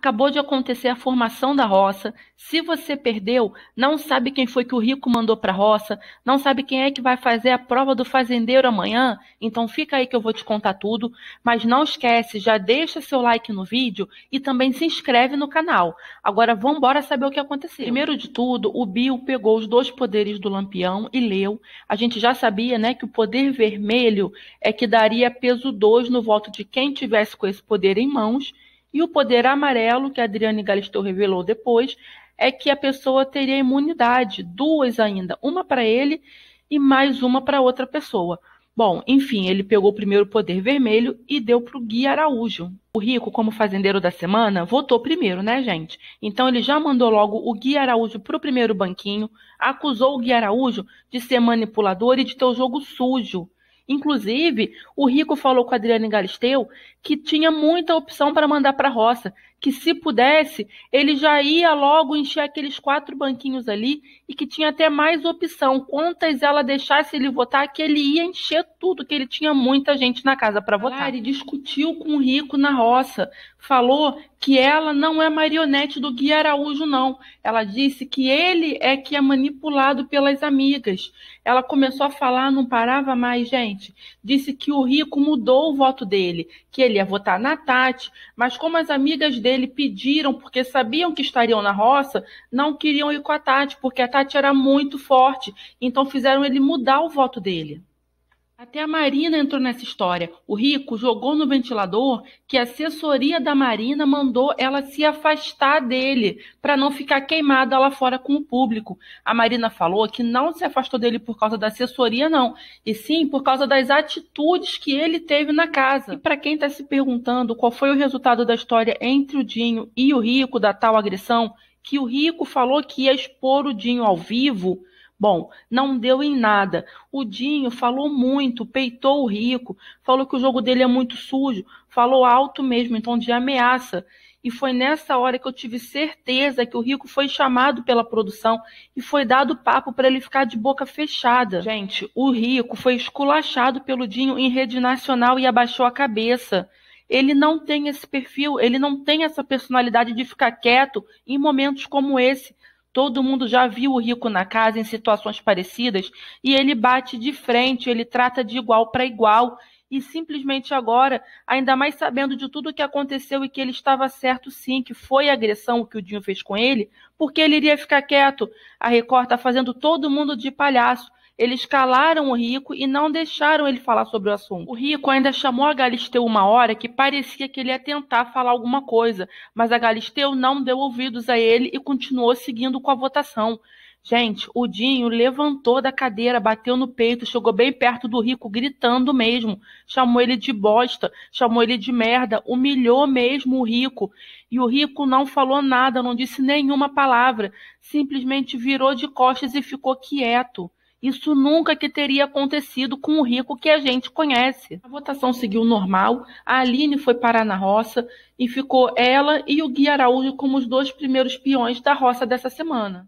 Acabou de acontecer a formação da roça. Se você perdeu, não sabe quem foi que o Rico mandou para a roça, não sabe quem é que vai fazer a prova do fazendeiro amanhã, então fica aí que eu vou te contar tudo. Mas não esquece, já deixa seu like no vídeo e também se inscreve no canal. Agora vamos embora saber o que aconteceu. Primeiro de tudo, o Bill pegou os 2 poderes do Lampião e leu. A gente já sabia, né, que o poder vermelho é que daria peso 2 no voto de quem tivesse com esse poder em mãos. E o poder amarelo, que a Adriane Galisteu revelou depois, é que a pessoa teria imunidade, 2 ainda, uma para ele e mais uma para outra pessoa. Bom, enfim, ele pegou o primeiro poder vermelho e deu para o Gui Araújo. O Rico, como fazendeiro da semana, votou primeiro, né, gente? Então ele já mandou logo o Gui Araújo para o primeiro banquinho, acusou o Gui Araújo de ser manipulador e de ter o jogo sujo. Inclusive, o Rico falou com a Adriane Galisteu que tinha muita opção para mandar para a roça, que se pudesse, ele já ia logo encher aqueles 4 banquinhos ali e que tinha até mais opção. Quantas ela deixasse ele votar, que ele ia encher tudo, que ele tinha muita gente na casa para votar. Ele discutiu com o Rico na roça, falou que ela não é marionete do Gui Araújo, não. Ela disse que ele é que é manipulado pelas amigas. Ela começou a falar, não parava mais, gente. Disse que o Rico mudou o voto dele, que ele ia votar na Tati, mas como as amigas dele pediram, porque sabiam que estariam na roça, não queriam ir com a Tati, porque a Tati era muito forte, então fizeram ele mudar o voto dele. Até a Marina entrou nessa história. O Rico jogou no ventilador que a assessoria da Marina mandou ela se afastar dele para não ficar queimada lá fora com o público. A Marina falou que não se afastou dele por causa da assessoria, não, e sim por causa das atitudes que ele teve na casa. E para quem está se perguntando qual foi o resultado da história entre o Dinho e o Rico, da tal agressão, que o Rico falou que ia expor o Dinho ao vivo, bom, não deu em nada. O Dinho falou muito, peitou o Rico, falou que o jogo dele é muito sujo, falou alto mesmo, em tom de ameaça. E foi nessa hora que eu tive certeza que o Rico foi chamado pela produção e foi dado papo para ele ficar de boca fechada. Gente, o Rico foi esculachado pelo Dinho em rede nacional e abaixou a cabeça. Ele não tem esse perfil, ele não tem essa personalidade de ficar quieto em momentos como esse. Todo mundo já viu o Rico na casa em situações parecidas e ele bate de frente, ele trata de igual para igual. E simplesmente agora, ainda mais sabendo de tudo o que aconteceu e que ele estava certo sim, que foi a agressão que o Dinho fez com ele, porque ele iria ficar quieto. A Record está fazendo todo mundo de palhaço. Eles calaram o Rico e não deixaram ele falar sobre o assunto. O Rico ainda chamou a Galisteu uma hora que parecia que ele ia tentar falar alguma coisa, mas a Galisteu não deu ouvidos a ele e continuou seguindo com a votação. Gente, o Dinho levantou da cadeira, bateu no peito, chegou bem perto do Rico, gritando mesmo. Chamou ele de bosta, chamou ele de merda, humilhou mesmo o Rico. E o Rico não falou nada, não disse nenhuma palavra, simplesmente virou de costas e ficou quieto. Isso nunca que teria acontecido com o Rico que a gente conhece. A votação seguiu normal, a Aline foi parar na roça e ficou ela e o Gui Araújo como os 2 primeiros peões da roça dessa semana.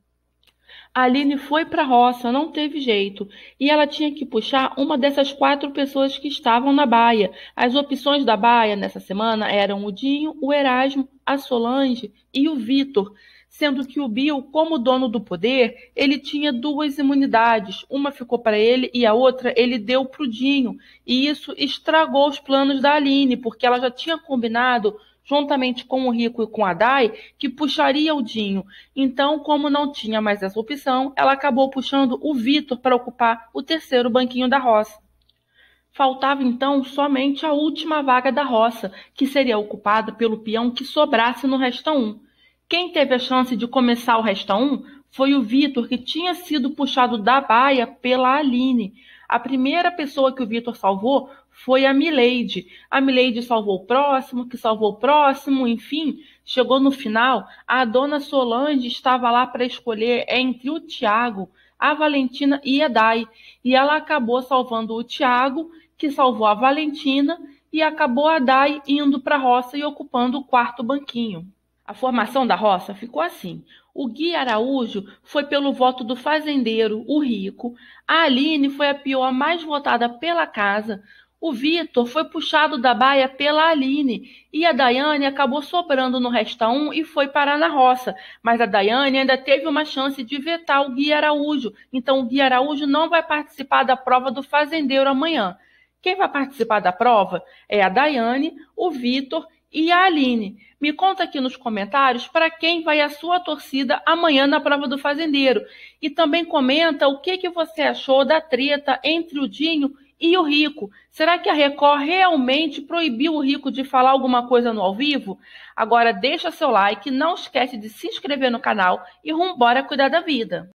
A Aline foi para a roça, não teve jeito, e ela tinha que puxar uma dessas 4 pessoas que estavam na baia. As opções da baia nessa semana eram o Dinho, o Erasmo, a Solange e o Vitor, sendo que o Bill, como dono do poder, ele tinha 2 imunidades. Uma ficou para ele e a outra ele deu para o Dinho. E isso estragou os planos da Aline, porque ela já tinha combinado, juntamente com o Rico e com a Dai, que puxaria o Dinho. Então, como não tinha mais essa opção, ela acabou puxando o Vitor para ocupar o 3º banquinho da roça. Faltava, então, somente a última vaga da roça, que seria ocupada pelo peão que sobrasse no Resta 1. Quem teve a chance de começar o Resta 1 foi o Vitor, que tinha sido puxado da baia pela Aline. A primeira pessoa que o Vitor salvou foi a Mileide. A Mileide salvou o próximo, que salvou o próximo, enfim. Chegou no final, a dona Solange estava lá para escolher entre o Thiago, a Valentina e a Dai. E ela acabou salvando o Thiago, que salvou a Valentina, e acabou a Dai indo para a roça e ocupando o 4º banquinho. A formação da roça ficou assim. O Gui Araújo foi pelo voto do fazendeiro, o Rico. A Aline foi a peoa mais votada pela casa. O Vitor foi puxado da baia pela Aline e a Daiane acabou sobrando no Resta 1 e foi parar na roça. Mas a Daiane ainda teve uma chance de vetar o Gui Araújo. Então o Gui Araújo não vai participar da prova do fazendeiro amanhã. Quem vai participar da prova é a Daiane, o Vitor e a Aline. Me conta aqui nos comentários para quem vai a sua torcida amanhã na prova do fazendeiro. E também comenta o que você achou da treta entre o Dinho e o Rico. Será que a Record realmente proibiu o Rico de falar alguma coisa no ao vivo? Agora deixa seu like, não esquece de se inscrever no canal e vambora cuidar da vida.